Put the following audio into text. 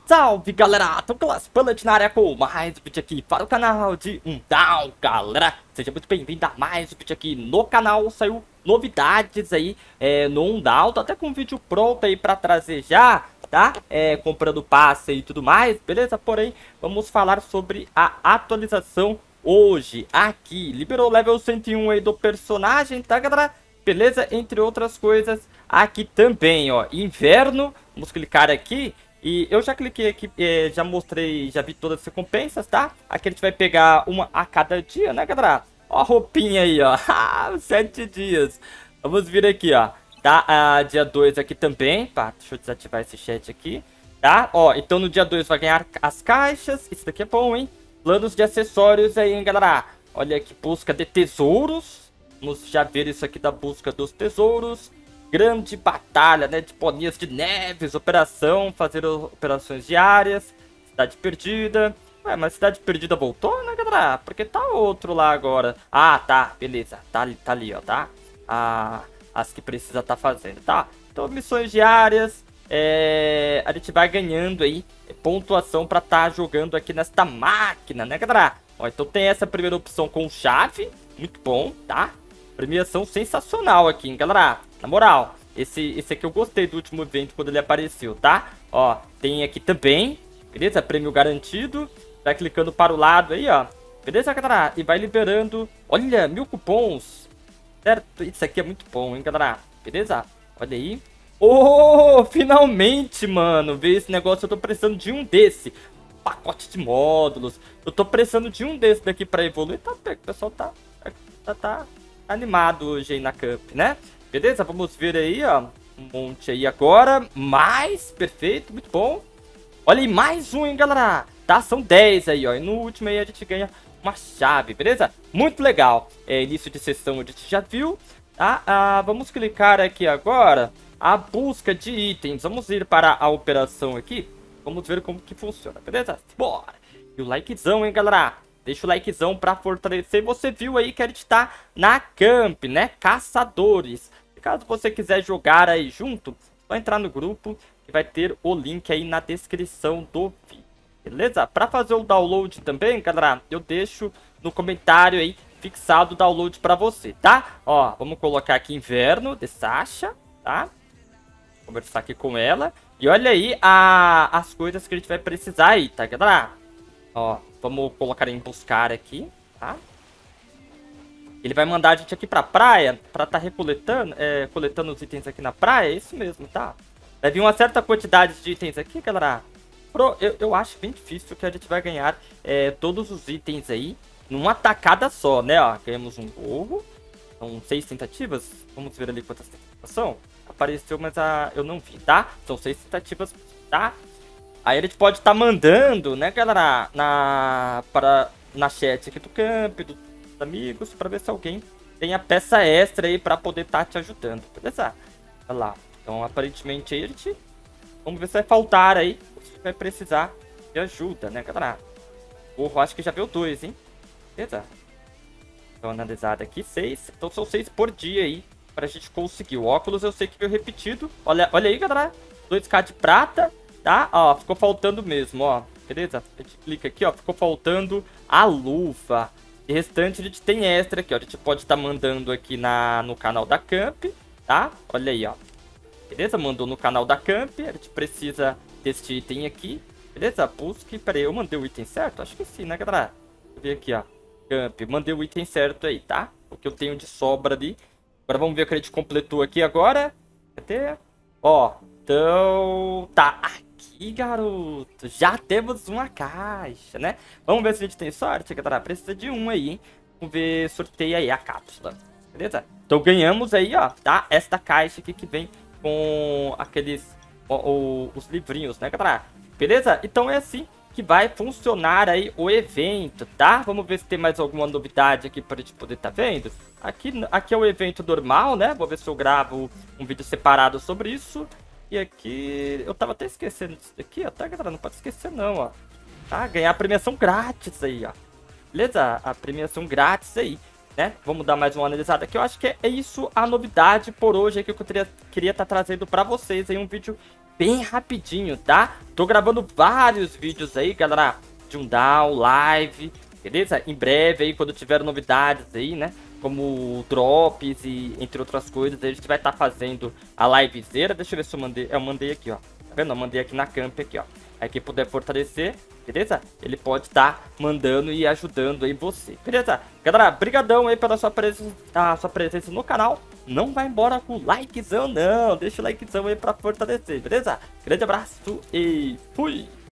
Salve galera, tô com as Planet na área com mais um vídeo aqui para o canal de Undawn, galera. Seja muito bem-vindo a mais um vídeo aqui no canal. Saiu novidades aí no Undawn, tô até com um vídeo pronto aí pra trazer já, tá? Comprando passe e tudo mais, beleza? Porém, vamos falar sobre a atualização hoje aqui. Liberou o level 101 aí do personagem, tá galera? Beleza? Entre outras coisas aqui também, ó, inverno. Vamos clicar aqui. E eu já cliquei aqui, já mostrei, já vi todas as recompensas, tá? Aqui a gente vai pegar uma a cada dia, né, galera? Ó a roupinha aí, ó. 7 dias. Vamos vir aqui, ó. Tá? Dia 2 aqui também. Pá, deixa eu desativar esse chat aqui. Tá? Ó, então no dia 2 vai ganhar as caixas. Isso daqui é bom, hein? Planos de acessórios aí, hein, galera? Olha aqui, busca de tesouros. Vamos já ver isso aqui da busca dos tesouros. Grande batalha, né, de Poninhas de Neves, operação, fazer operações diárias, cidade perdida. Ué, mas cidade perdida voltou, né, galera? Porque tá outro lá agora. Ah, tá, beleza, tá ali, ó, tá? As que precisa tá fazendo, tá? Então, missões diárias, a gente vai ganhando aí pontuação pra tá jogando aqui nesta máquina, né, galera? Ó, então tem essa primeira opção com chave, muito bom, tá? Premiação sensacional aqui, hein, galera? Na moral, esse aqui eu gostei do último evento quando ele apareceu, tá? Ó, tem aqui também, beleza? Prêmio garantido. Vai clicando para o lado aí, ó. Beleza, galera? E vai liberando, olha, 1000 cupons. Certo? Isso aqui é muito bom, hein, galera? Beleza? Olha aí. Oh, finalmente, mano. Ver esse negócio, eu tô precisando de um desse. Pacote de módulos. Eu tô precisando de um desse daqui pra evoluir. Tá, o pessoal tá animado hoje aí na Camp, né? Beleza? Vamos ver aí, ó. Um monte aí agora. Mais, perfeito, muito bom. Olha aí, mais um, hein, galera. Tá, são 10 aí, ó. E no último aí a gente ganha uma chave, beleza? Muito legal. Início de sessão a gente já viu. Tá? Vamos clicar aqui agora. A busca de itens. Vamos ir para a operação aqui. Vamos ver como que funciona, beleza? Bora. E o likezão, hein, galera? Deixa o likezão pra fortalecer. Você viu aí que a gente tá na Camp, né? Caçadores. Caso você quiser jogar aí junto, só entrar no grupo que vai ter o link aí na descrição do vídeo. Beleza? Pra fazer o download também, galera, eu deixo no comentário aí fixado o download pra você, tá? Ó, vamos colocar aqui inverno de Sasha, tá? Conversar aqui com ela. E olha aí as coisas que a gente vai precisar aí, tá, galera? Ó, vamos colocar em buscar aqui, tá? Ele vai mandar a gente aqui pra praia, pra tá coletando os itens aqui na praia, é isso mesmo, tá? Vai vir uma certa quantidade de itens aqui, galera. Eu acho bem difícil que a gente vai ganhar todos os itens aí numa tacada só, né? Ó, ganhamos um gorro, são 6 tentativas, vamos ver ali quantas tentativas são. Apareceu, mas eu não vi, tá? São 6 tentativas, tá? Aí a gente pode estar mandando, né, galera, na chat aqui do camp, dos amigos, pra ver se alguém tem a peça extra aí pra poder estar te ajudando, beleza? Olha lá. Então, aparentemente aí a gente... Vamos ver se vai faltar aí, se vai precisar de ajuda, né, galera? Porra, acho que já veio 2, hein? Beleza? Então, analisada aqui, 6. Então, são 6 por dia aí pra gente conseguir. O óculos eu sei que veio repetido. Olha aí, galera. 2k de prata. Tá? Ó, ficou faltando mesmo, ó. Beleza? A gente clica aqui, ó. Ficou faltando a luva. E restante a gente tem extra aqui, ó. A gente pode estar mandando aqui no canal da Camp, tá? Olha aí, ó. Beleza? Mandou no canal da Camp. A gente precisa deste item aqui. Beleza? Busque. Pera aí, eu mandei o item certo? Acho que sim, né, galera? Deixa eu ver aqui, ó. Camp. Mandei o item certo aí, tá? O que eu tenho de sobra ali. Agora vamos ver o que a gente completou aqui agora. Cadê? Ó. Então... Tá. Aqui, garoto, já temos uma caixa, né? Vamos ver se a gente tem sorte, galera. Precisa de um aí, hein? Vamos ver, sorteia aí a cápsula, beleza? Então ganhamos aí, ó, tá? Esta caixa aqui que vem com aqueles, os livrinhos, né, galera? Beleza? Então é assim que vai funcionar aí o evento, tá? Vamos ver se tem mais alguma novidade aqui pra gente poder tá vendo. Aqui é o evento normal, né? Vou ver se eu gravo um vídeo separado sobre isso. E aqui, eu tava até esquecendo disso daqui, ó, tá, galera? Não pode esquecer não, ó. Tá, ganhar a premiação grátis aí, ó. Beleza? A premiação grátis aí, né? Vamos dar mais uma analisada aqui. Eu acho que é isso a novidade por hoje aí que eu queria estar trazendo pra vocês aí. Um vídeo bem rapidinho, tá? Tô gravando vários vídeos aí, galera, de um down, live, beleza? Em breve aí, quando tiver novidades aí, né? Como drops e entre outras coisas, a gente vai estar fazendo a livezeira. Deixa eu ver se eu mandei. Eu mandei aqui, ó. Tá vendo? Eu mandei aqui na camp aqui, ó. Aí quem puder fortalecer, beleza? Ele pode estar mandando e ajudando aí você, beleza? Galera, brigadão aí pela sua presença no canal. Não vai embora com o likezão, não. Deixa o likezão aí pra fortalecer, beleza? Grande abraço e fui!